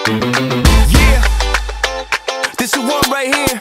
Yeah, this is one right here.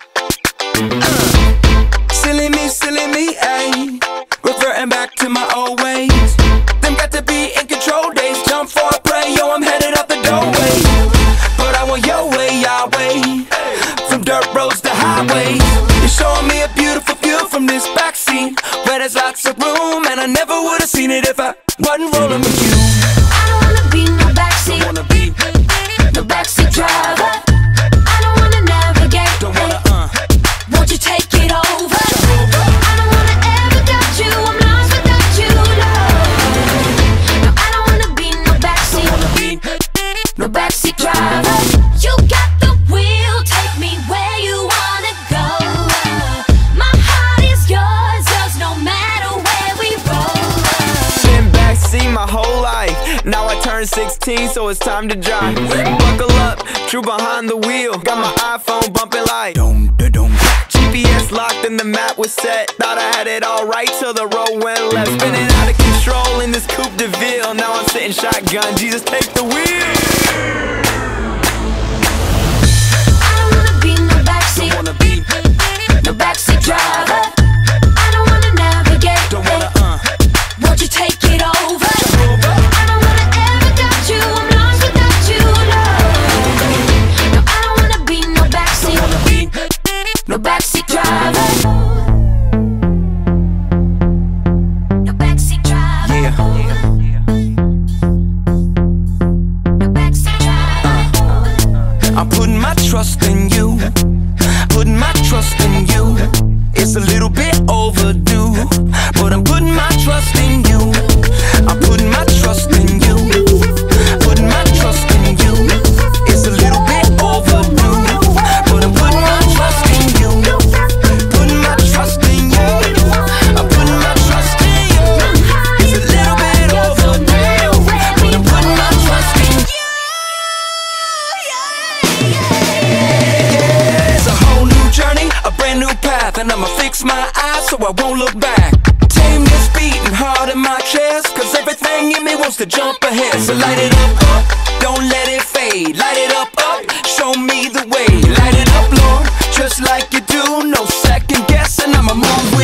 Silly me, ayy. Reverting back to my old ways. Them got to be in control days. Jump for a prey, yo, I'm headed out the doorway. But I want your way, Yahweh. From dirt roads to highways. You're showing me a beautiful view from this backseat, where there's lots of room, and I never would've seen it if I wasn't rolling with you. I don't wanna be no backseat. Don't wanna be no backseat driver. I don't wanna navigate. Don't wanna, Won't you take it over? I don't wanna ever doubt you. I'm lost without you, Lord. No, I don't wanna be no backseat. Don't wanna be no backseat driver. You got the wheel, take me where you wanna go. My heart is yours, no matter where we roll. been backseat my whole life. Now I turned 16, so it's time to drive. Buckle up, true behind the wheel. Got my iPhone bumping like GPS locked and the map was set. Thought I had it all right till the road went left. Spinning out of control in this Coupe de Ville. Now I'm sitting shotgun, Jesus take the wheel. I don't wanna be no backseat. Don't wanna be no backseat driver. I don't wanna navigate. Don't wanna, Won't you take it over? I don't wanna ever doubt you. I'm lost without you, Lord. No, I don't wanna be no backseat. wanna be No backseat driver. No backseat driver. yeah. No backseat driver. I'm putting my trust in you. Putting my trust in you. It's a little bit overdue, but I'm putting my trust in you. I'm putting my trust in you. Putting my trust in you. It's a little bit overdue, but I'm putting my trust in you. Putting my trust in you. I'm putting my trust in you. It's a little bit overdue, but I'm putting my trust in you. It's a whole new journey, a brand new path, and I'ma fix my eyes so I won't look back. Tame this beating heart in my chest, cause everything in me wants to jump ahead. So light it up, up, don't let it fade. Light it up, up, show me the way. Light it up, Lord, just like you do. No second guessing, I'ma move